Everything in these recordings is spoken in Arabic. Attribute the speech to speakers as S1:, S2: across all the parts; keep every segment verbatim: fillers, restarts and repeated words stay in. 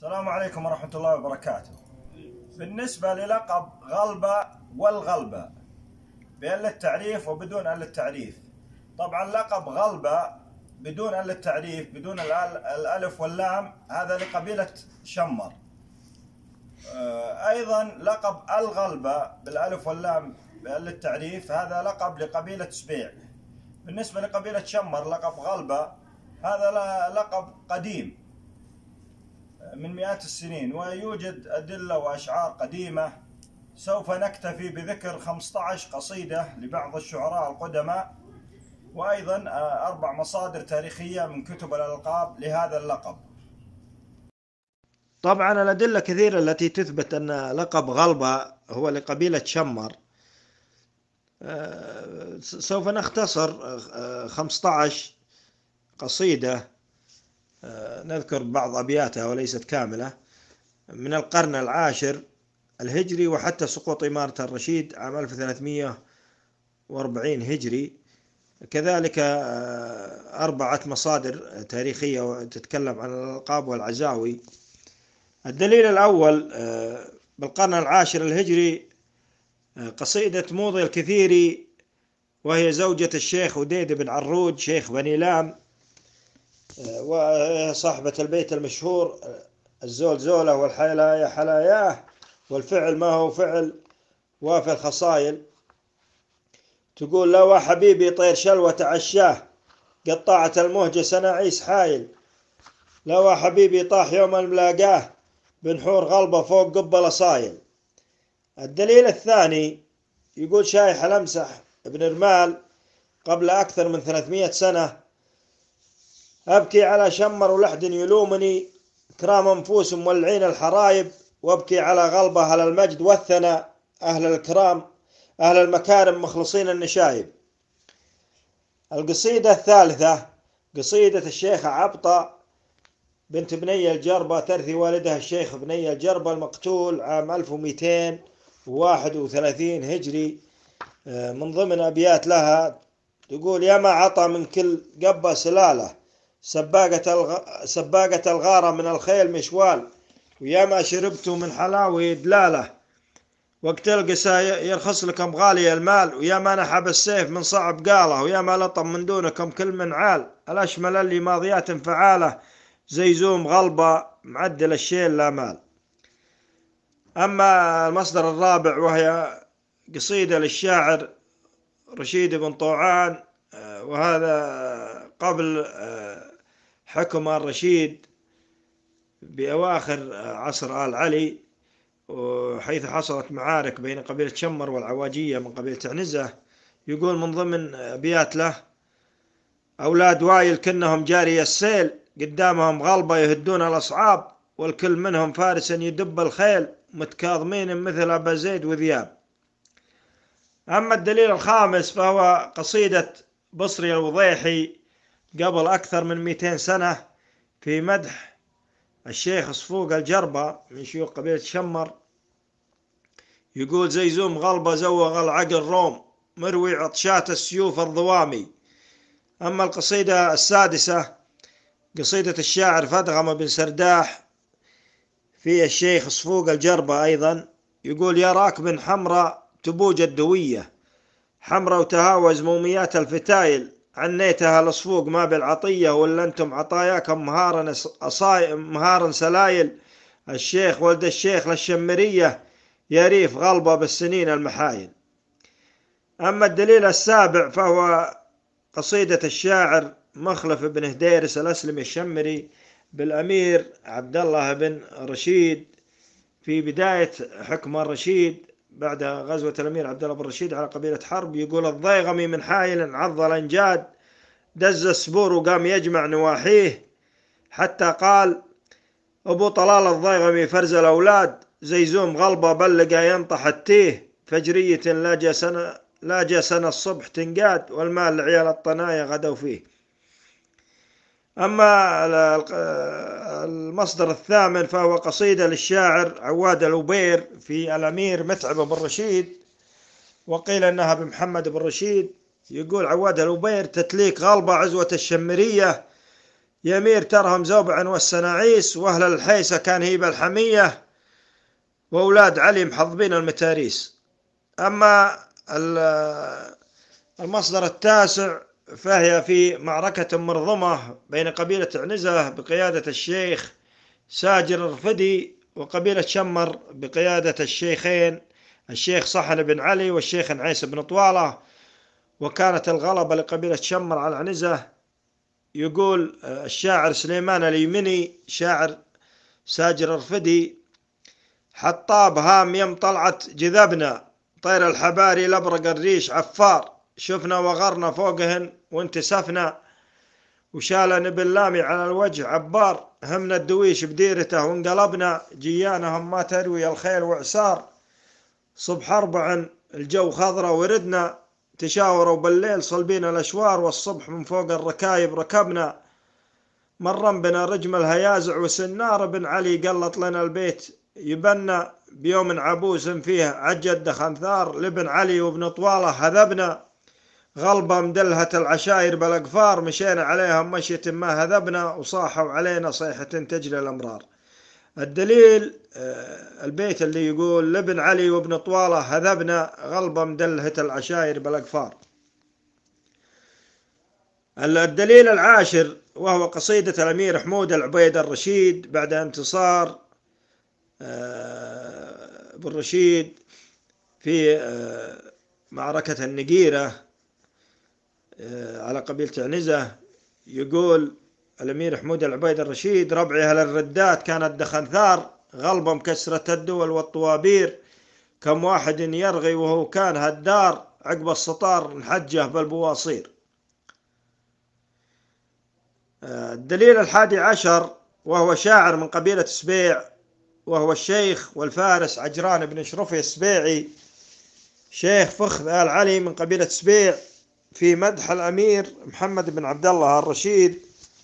S1: السلام عليكم ورحمة الله وبركاته. بالنسبة للقب غلبة والغلبة بأل للتعريف وبدون أل للتعريف. طبعا لقب غلبة بدون أل للتعريف بدون الألف واللام هذا لقبيلة شمر. أيضا لقب الغلبة بالألف واللام بأل للتعريف هذا لقب لقبيلة سبيع. بالنسبة لقبيلة شمر لقب غلبة هذا لقب قديم من مئات السنين، ويوجد أدلة وأشعار قديمة. سوف نكتفي بذكر خمسة عشر قصيدة لبعض الشعراء القدماء، وأيضا أربع مصادر تاريخية من كتب الألقاب لهذا اللقب.
S2: طبعا الأدلة كثيرة التي تثبت أن لقب غلبة هو لقبيلة شمر. سوف نختصر خمسة عشر قصيدة نذكر بعض أبياتها وليست كاملة من القرن العاشر الهجري وحتى سقوط إمارة الرشيد عام ألف وثلاثمئة وأربعين هجري. كذلك أربعة مصادر تاريخية تتكلم عن الألقاب والعزاوي. الدليل الأول بالقرن العاشر الهجري قصيدة موضي الكثيري، وهي زوجة الشيخ وديد بن عروج شيخ بني لام، وصاحبة البيت المشهور الزول زوله والحلايا حلاياه والفعل ما هو فعل وافي الخصايل. تقول: لا وحبيبي طير شلوة عشاه قطعت المهجة سناعيس حايل، لا وحبيبي طاح يوم الملاقاه بنحور غلبة فوق قبل صايل. الدليل الثاني يقول شايح الأمسح ابن رمال قبل أكثر من ثلاثمئة سنة: أبكي على شمر ولحد يلومني كرام أنفوس مولعين الحرايب، وأبكي على غلبة أهل المجد والثنى أهل الكرام أهل المكارم مخلصين النشايب. القصيدة الثالثة قصيدة الشيخة عبطة بنت بني الجربة ترثي والدها الشيخ بني الجربة المقتول عام ألف ومئتين وواحد وثلاثين هجري. من ضمن أبيات لها تقول: يا ما عطى من كل قبة سلالة سباقة الغ... سباقة الغارة من الخيل مشوال، ويا ما شربتوا من حلاوي دلالة وقت القسا يرخص لكم غالي المال، ويا ما نحب السيف من صعب قاله، ويا ما لطم من دونكم كل من عال، الأشمل اللي ماضيات فعالة زي زوم غلبة معدل الشيل لا مال. أما المصدر الرابع وهي قصيدة للشاعر رشيد بن طوعان، وهذا قبل حكم الرشيد بأواخر عصر آل علي، وحيث حصلت معارك بين قبيلة شمر والعواجية من قبيلة عنزة. يقول من ضمن أبيات له: أولاد وايل كنهم جاري السيل قدامهم غلبة يهدون الأصعاب، والكل منهم فارس يدب الخيل متكاظمين مثل أبا زيد وذياب. أما الدليل الخامس فهو قصيدة بصري الوضيحي قبل أكثر من مئتين سنة في مدح الشيخ صفوق الجربة من شيوخ قبيلة شمر. يقول: زي زوم غلبة زوغ العقل روم مروي عطشات السيوف الضوامي. أما القصيدة السادسة قصيدة الشاعر فدغم بن سرداح في الشيخ صفوق الجربة أيضا. يقول: يا راكب حمراء تبوج الدوية حمراء وتهاوز موميات الفتايل، عنيتها لصفوق ما بالعطية ولا أنتم عطاياكم مهارا مهارا سلايل، الشيخ ولد الشيخ للشمرية يا ريف غلبة بالسنين المحايل. أما الدليل السابع فهو قصيدة الشاعر مخلف بن هديرس الأسلمي الشمري بالأمير عبد الله بن رشيد في بداية حكم الرشيد بعد غزوة الأمير عبد الله بن رشيد على قبيلة حرب. يقول: الضيغمي من حايل عض الأنجاد دز السبور وقام يجمع نواحيه، حتى قال أبو طلال الضيغمي فرز الأولاد زي زوم غلبة بلقى ينطح التيه، فجرية لا جا سنة لا جا سنة الصبح تنقاد والمال لعيال الطنايا غدوا فيه. أما المصدر الثامن فهو قصيدة للشاعر عواد الأبير في الأمير متعب بن رشيد، وقيل أنها بمحمد بن رشيد. يقول عواد الأبير: تتليك غلبة عزوة الشمرية يمير ترهم زوبع والسناعيس، وأهل الحيسة كان هيبة الحمية، وأولاد علي محضبين المتاريس. أما المصدر التاسع فهي في معركة مرضمة بين قبيلة عنزة بقيادة الشيخ ساجر الرفدي وقبيلة شمر بقيادة الشيخين الشيخ صحن بن علي والشيخ نعيس بن طوالة، وكانت الغلبة لقبيلة شمر على عنزة. يقول الشاعر سليمان اليمني شاعر ساجر الرفدي: حطاب هام يم طلعت جذبنا، طير الحباري لبرق الريش عفار، شفنا وغرنا فوقهن وانتسفنا، وشالن باللامي على الوجه عبار، همنا الدويش بديرته وانقلبنا، جيانهم ما تروي الخيل وعسار، صبح أربع الجو خضرة وردنا، تشاوروا بالليل صلبين الأشوار، والصبح من فوق الركايب ركبنا، مرم بنا رجم الهيازع وسنار بن علي قلط لنا البيت يبنى، بيوم عبوس فيه عجد خنثار، لبن علي وابن طوالة هذبنا، غلبة مدلهة العشاير بالأقفار، مشينا عليهم مشية ما هذبنا، وصاحوا علينا صيحة تجري الأمرار. الدليل البيت اللي يقول لبن علي وابن طوالة هذبنا، غلبة مدلهة العشاير بالأقفار. الدليل العاشر وهو قصيدة الأمير حمود العبيد الرشيد بعد انتصار بن رشيد في معركة النقيرة على قبيلة عنزة. يقول الأمير حمود العبيد الرشيد: ربعها للردات كانت دخنثار، غلبة مكسرة الدول والطوابير، كم واحد يرغي وهو كان هالدار، عقب السطار نحجه بالبواصير. الدليل الحادي عشر وهو شاعر من قبيلة سبيع، وهو الشيخ والفارس عجران بن شرفي السبيعي، شيخ فخذ آل علي من قبيلة سبيع، في مدح الأمير محمد بن عبد الله الرشيد،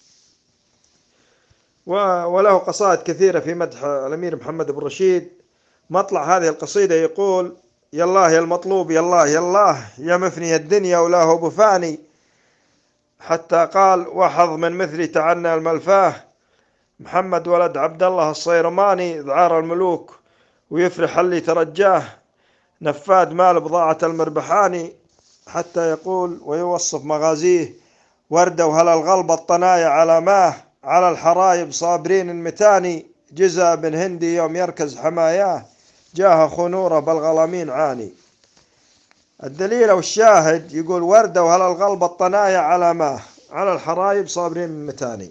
S2: وله قصائد كثيرة في مدح الأمير محمد بن رشيد. مطلع هذه القصيدة يقول: يا الله يا المطلوب يا الله يا الله، يا مفني الدنيا ولا هو بفاني، حتى قال وحظ من مثلي تعنى الملفاه، محمد ولد عبد الله الصيرماني، ذعار الملوك ويفرح اللي ترجاه، نفاد مال بضاعة المربحاني. حتى يقول ويوصف مغازيه: وردة وهلا الغلبة الطنايا على ماه، على الحرايب صابرين المتاني، جزا بن هندي يوم يركز حماياه، جاه خنوره بالغلامين عاني. الدليل والشاهد يقول: وردة وهلا الغلبة الطنايا على ماه، على الحرايب صابرين المتاني.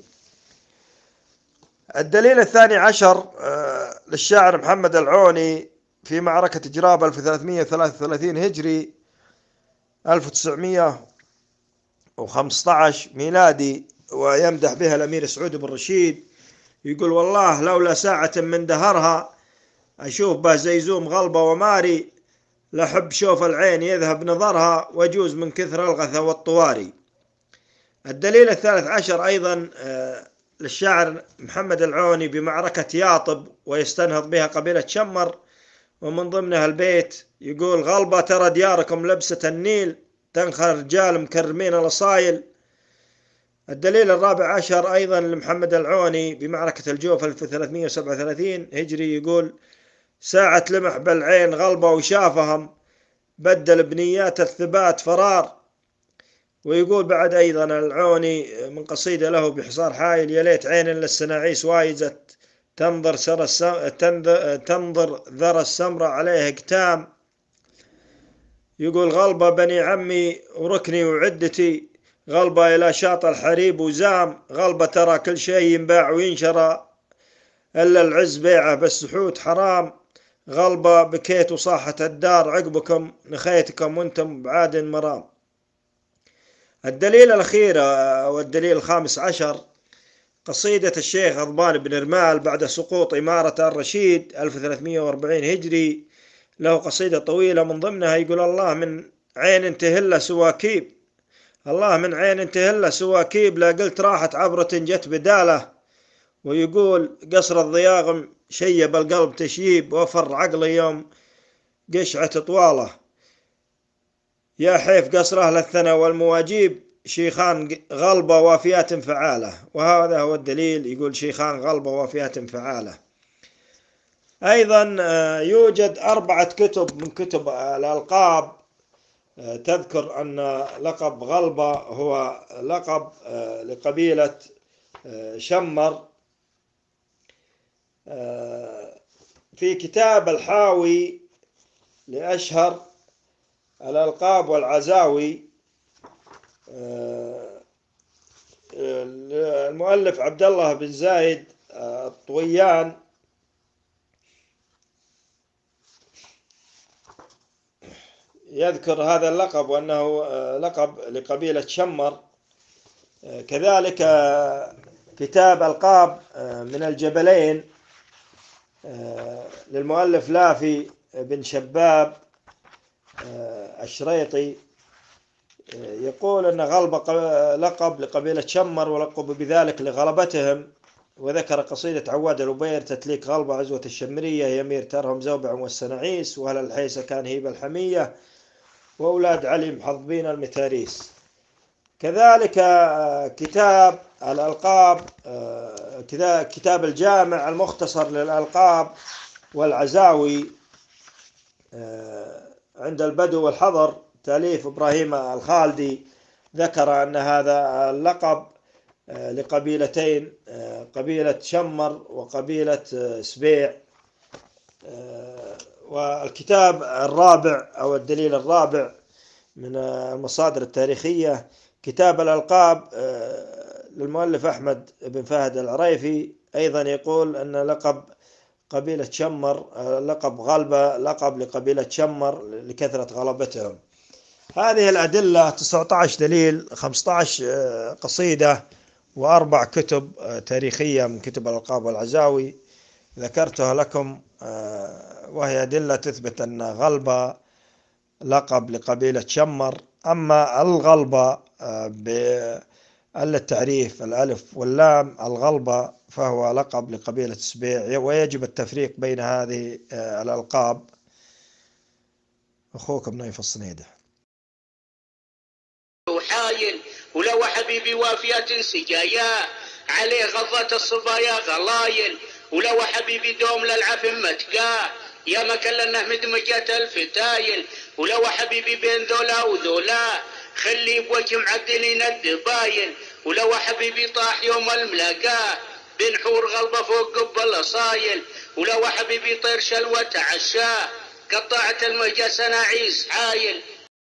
S2: الدليل الثاني عشر للشاعر محمد العوني في معركة جراب ألف وثلاثمئة وثلاثة وثلاثين هجري ألف وتسعمئة وخمسة عشر ميلادي، ويمدح بها الأمير سعود بن رشيد. يقول: والله لولا ساعة من دهرها، أشوف به زيزوم غلبة وماري، لحب شوف العين يذهب نظرها، وجوز من كثر الغثى والطواري. الدليل الثالث عشر أيضا للشاعر محمد العوني بمعركة ياطب، ويستنهض بها قبيلة شمر، ومن ضمنها البيت يقول: غلبة ترى دياركم لبسة النيل، تنخر رجال مكرمين الأصايل. الدليل الرابع عشر أيضا لمحمد العوني بمعركة الجوف ألف وثلاثمئة وسبعة وثلاثين هجري، يقول: ساعة لمح بالعين غلبة وشافهم، بدل بنيات الثبات فرار. ويقول بعد أيضا العوني من قصيدة له بحصار حايل: يا ليت عين للسناعيس وايزت، تنظر سر السم... تنظر ذر السمرة عليه كتام. يقول: غلبة بني عمي وركني وعدتي، غلبة إلى شاط الحريب وزام، غلبة ترى كل شيء ينباع وينشرى، إلا العز بيعه بالسحوت حرام، غلبة بكيت وصاحت الدار عقبكم، نخيتكم وانتم بعاد مرام. الدليل الأخير والدليل الخامس عشر قصيدة الشيخ غضبان بن رمال بعد سقوط إمارة الرشيد ألف وثلاثمئة وأربعين هجري، له قصيدة طويلة من ضمنها يقول: الله من عين تهل سواكيب، الله من عين تهل سواكيب، لا قلت راحت عبرة جت بداله. ويقول: قصر الضياغم شيب القلب تشييب، وفر عقلي يوم قشعة طواله، يا حيف قصر أهل الثنى والمواجيب، شيخان غلبة وافيات فعالة، وهذا هو الدليل. يقول شيخان غلبة وافيات فعالة. أيضا يوجد أربعة كتب من كتب الألقاب تذكر أن لقب غلبة هو لقب لقبيلة شمر. في كتاب الحاوي لأشهر الألقاب والعزاوي المؤلف عبد الله بن زايد الطويان يذكر هذا اللقب وأنه لقب لقبيلة شمر. كذلك كتاب ألقاب من الجبلين للمؤلف لافي بن شباب الشريطي يقول أن غلبة لقب لقبيلة شمر ولقب بذلك لغلبتهم. وذكر قصيدة عواد الأبير تتليك غلبة عزوة الشمرية يمير ترهم زوبع والسنعيس وهل الحيسة كان هيب الحمية وأولاد علي محظبين المتاريس. كذلك كتاب الألقاب كتاب الجامع المختصر للألقاب والعزاوي عند البدو والحضر تأليف إبراهيم الخالدي ذكر أن هذا اللقب لقبيلتين، قبيلة شمر وقبيلة سبيع. والكتاب الرابع أو الدليل الرابع من المصادر التاريخية كتاب الألقاب للمؤلف أحمد بن فهد العريفي أيضا يقول أن لقب قبيلة شمر لقب غلبة لقب لقبيلة شمر لكثرة غلبتهم. هذه الأدلة تسعة عشر دليل، خمسة عشر قصيدة، وأربع كتب تاريخية من كتب الألقاب والعزاوي ذكرتها لكم، وهي أدلة تثبت أن غلبة لقب لقبيلة شمر. أما الغلبة بالتعريف الألف واللام الغلبة فهو لقب لقبيلة سبيع، ويجب التفريق بين هذه الألقاب. أخوكم نايف الصنيدة.
S3: وحايل ولو حبيبي وافيات سجايا عليه غضة الصبايا غلايل ولو حبيبي دوم للعفن متقاه يا ما كلنا مدمجات الفتايل ولو حبيبي بين ذولا وذولا خلي بوجه معدلين الدبايل ولو حبيبي طاح يوم الملاقاه بن حور غلبة فوق قبل الاصايل ولو حبيبي طير شلوة عشاه قطعت المجا سناعيس عايل.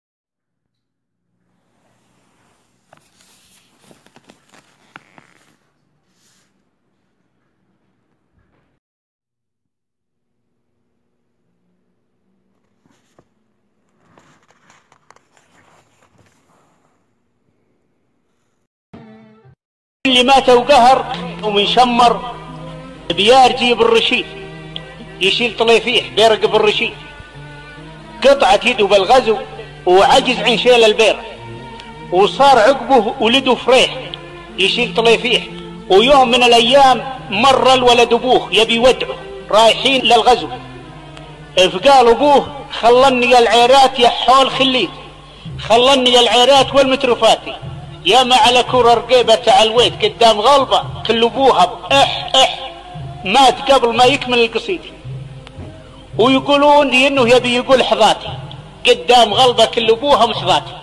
S3: اللي ماتوا قهر ومن شمر بيار جيب الرشيد يشيل طليفيح بيرقب الرشيد قطعت يده بالغزو وعجز عن شيل البير وصار عقبه ولده فريح يشيل طليفيح. ويوم من الايام مر الولد ابوه يبي يودعه رايحين للغزو فقال ابوه خلني العيرات يا حول خليت خلني العيرات والمتروفاتي يا ما على كرة رقيبة تعلويت قدام غلبة كل ابوها اح اح مات قبل ما يكمل القصيدة. ويقولون لي انه يبي يقول حظاتي قدام غلبة كل ابوها محظاتي